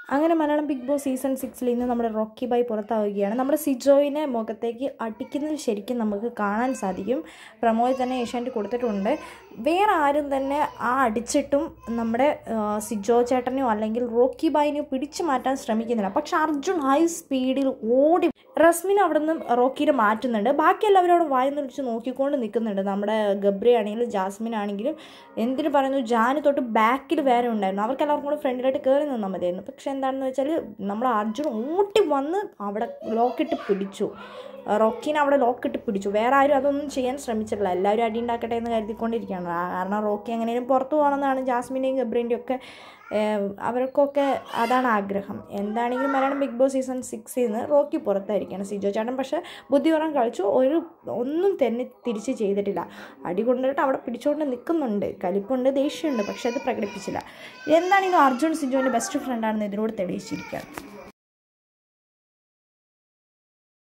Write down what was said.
അങ്ങനെ Malayalam big boss season 6 നിന്ന് നമ്മുടെ റോക്കി ബായ് പുറത്താവുകയാണ്. നമ്മുടെ സിജോയിനെ മുഖത്തേക്ക് അടിക്കുന്നത് ശരിക്കും നമുക്ക് കാണാൻ സാധിക്കും. പ്രമോയിൽ തന്നെ ഏഷ്യാനെറ്റ് കൊടുത്തിട്ടുണ്ട്. വേറെ ആരും തന്നെ ആ അടിച്ചിട്ടും നമ്മുടെ സിജോ ചേട്ടനെയോ അല്ലെങ്കിൽ റോക്കി ബായിനെയോ പിടിച്ചു മാറ്റാൻ ശ്രമിക്കുന്നില്ല. പക്ഷെ അർജുൻ ഹൈ സ്പീഡിൽ ഓടി റസ്മിൻ അവിടെ നിന്ന് റോക്കിനെ മാറ്റുന്നുണ്ട്. ബാക്കി എല്ലാവരും അവിടെ വായനൊലിച്ച് നോക്കിക്കൊണ്ട് നിൽക്കുന്നുണ്ട്. നമ്മുടെ ഗബ്രി ആണെങ്കിലും ജാസ്മിൻ ആണെങ്കിലും എന്തിനു പറയുന്നു, ജാന് തൊട്ട് ബാക്കിൽ വേറെ ഉണ്ടായിരുന്നു. അവർക്കെല്ലാവർക്കും കൂടെ ഫ്രണ്ടിലായിട്ട് കയറി നിന്നാൽ മതിയായിരുന്നു. പക്ഷെ എന്താണെന്ന് വെച്ചാൽ നമ്മൾ അർജുൻ ഓട്ടി വന്ന് അവിടെ ലോക്കിട്ട് പിടിച്ചു, റോക്കിനെ അവിടെ ലോക്കിട്ട് പിടിച്ചു. വേറെ ആരും അതൊന്നും ചെയ്യാൻ ശ്രമിച്ചിട്ടില്ല. എല്ലാവരും അടി ഉണ്ടാക്കട്ടെ എന്ന് കരുതിക്കൊണ്ടിരിക്കുകയാണ്. കാരണം റോക്കി എങ്ങനെയും പുറത്തു പോകണമെന്നാണ് ജാസ്മിൻ്റെയും ഗബ്രീൻ്റെയും ഒക്കെ, അവർക്കൊക്കെ അതാണ് ആഗ്രഹം. എന്താണെങ്കിലും മലയാളം ബിഗ് ബോസ് സീസൺ 6 നിന്ന് റോക്കി പുറത്തായിരിക്കുകയാണ്. സിജോ ചേട്ടൻ പക്ഷേ ബുദ്ധിപൂർവ്വം കളിച്ചു, ഒന്നും തന്നെ തിരിച്ച് ചെയ്തിട്ടില്ല. അടി കൊണ്ടിട്ട് അവിടെ പിടിച്ചുകൊണ്ട് നിൽക്കുന്നുണ്ട്, കലിപ്പുണ്ട്, ദേഷ്യമുണ്ട്, പക്ഷെ അത് പ്രകടിപ്പിച്ചില്ല. എന്താണെങ്കിലും അർജുൻ സിജോൻ്റെ ബെസ്റ്റ് ഫ്രണ്ടാണെന്ന് ഇതിനോട് തെളിയിച്ചിരിക്കുകയാണ്.